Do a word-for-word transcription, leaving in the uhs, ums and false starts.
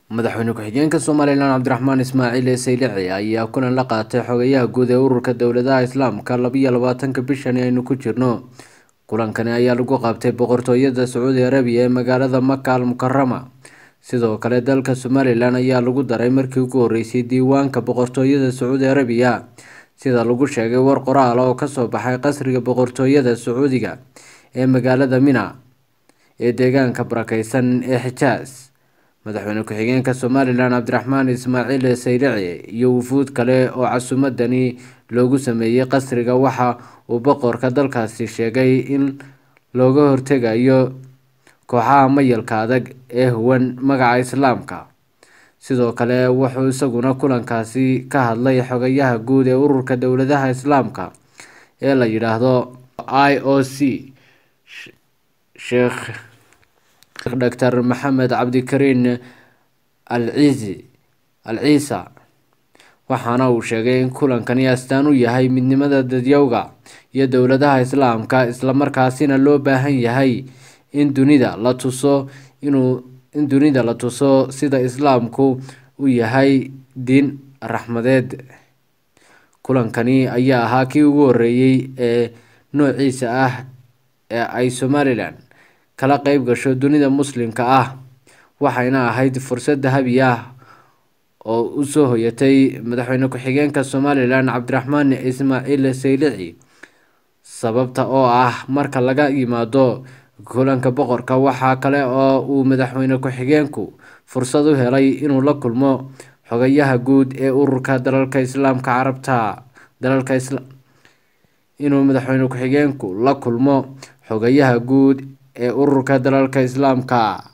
madaxweyne ku-xigeenka Somaliland Cabdiraxmaan Ismaaciil Saylici ayaa kulan la qaatay xogayaha guud ee ururka dowladaha Islaamka laba iyo labaatanka bishan aynu ku jirno. Kulankani ayaa lagu qabtay boqortooyada Sacuudi Arabiya ee magaalada Makka Al Mukarrama. Sidoo kale dalka Somaliland ayaa lagu daray markii ugu horeysay diiwaanka boqortooyada Sacuudi Arabiya, sida lagu sheegay war qoraal oo ka soo baxay qasriga boqortooyada Sacuudiga ee magaalada Mina ee deegaanka barakeysan ee Xijaaz. madaxweyne ku-xigeenka Somaliland Cabdiraxmaan Ismaaciil Saylici iyo wufuud kale oo casuumadani loogu sameeyay qasriga waxa uu boqorka dalkaasi sheegay in looga hortagayo kooxaha mayalka adag ee huwan magaca Islaamka. Sidoo kale wuxuu isaguna kulankaasi ka hadlay xogayaha guud ee ururka dowladaha Islaamka ee la yiraahdo I O C Sheikh Doctor Maxamed Cabdikariin Al-Ciisi Al-Ciisa, waxaana uu sheegay in kulankani astaan u yahay midnimada dadyowga iyo dowladaha Islaamka, isla markaasina loo baahan yahay in dunida la tuso inuu in dunida la tuso sida Islaamku u yahay diin raxmadeed. Kulankani ayaa ahaa kii ugu horeeyay ee noociisa ah ee ay Somaliland kala qayb gasho dunida muslimka ah, waxayna ahayd fursad dahabi ah oo u soo hoyatay madaxweyne ku-xigeenka Somaliland Cabdiraxmaan Ismaaciil Saylici, sababta oo ah marka laga yimaado kulanka boqorka waxa kale oo uu madaxweyne ku-xigeenku fursad u helay inuu la kulmo xogayaha guud ee ururka dalalka Islaamka Carabta dalalka Islaam inuu madaxweyne ku-xigeenku la kulmo xogayaha guud ee ururka dalalka Islaamka